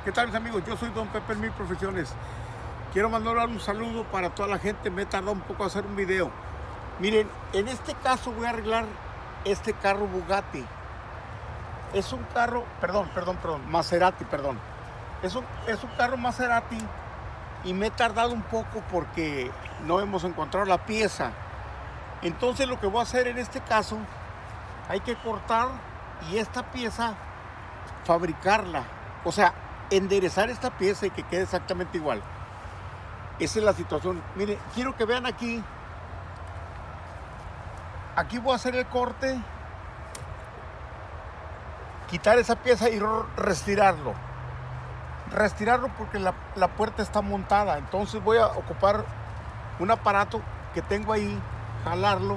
¿Qué tal, mis amigos? Yo soy Don Pepe en Mil Profesiones. Quiero mandar un saludo para toda la gente. Me he tardado un poco a hacer un video. Miren, en este caso voy a arreglar este carro Bugatti. Es un carro, Maserati, perdón. Es un carro Maserati y me he tardado un poco porque no hemos encontrado la pieza. Entonces lo que voy a hacer en este caso, hay que cortar y esta pieza fabricarla. O sea, enderezar esta pieza y que quede exactamente igual. Esa es la situación. Miren, quiero que vean aquí. Aquí voy a hacer el corte, quitar esa pieza y retirarlo. Retirarlo porque la puerta está montada. Entonces voy a ocupar un aparato que tengo ahí, jalarlo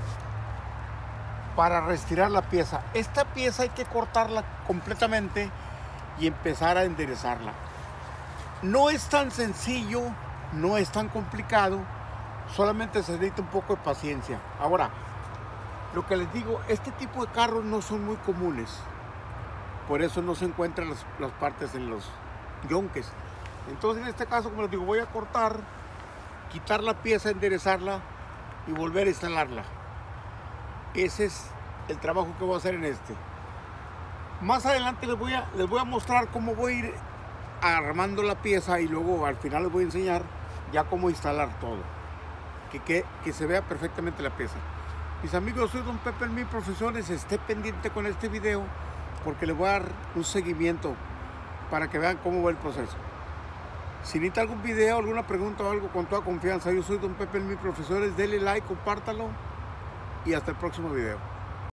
para retirar la pieza. Esta pieza hay que cortarla completamente y empezar a enderezarla. No es tan sencillo, no es tan complicado, solamente se necesita un poco de paciencia. Ahora, lo que les digo, este tipo de carros no son muy comunes, por eso no se encuentran las partes en los yonques. Entonces en este caso, como les digo, voy a cortar, quitar la pieza, enderezarla y volver a instalarla. Ese es el trabajo que voy a hacer en este. Más adelante les voy a mostrar cómo voy a ir armando la pieza y luego al final les voy a enseñar ya cómo instalar todo, que se vea perfectamente la pieza. Mis amigos, soy Don Pepe en Mil Profesiones. Esté pendiente con este video porque les voy a dar un seguimiento para que vean cómo va el proceso. Si necesita algún video, alguna pregunta o algo, con toda confianza, yo soy Don Pepe en Mil Profesiones. Dele like, compártalo y hasta el próximo video.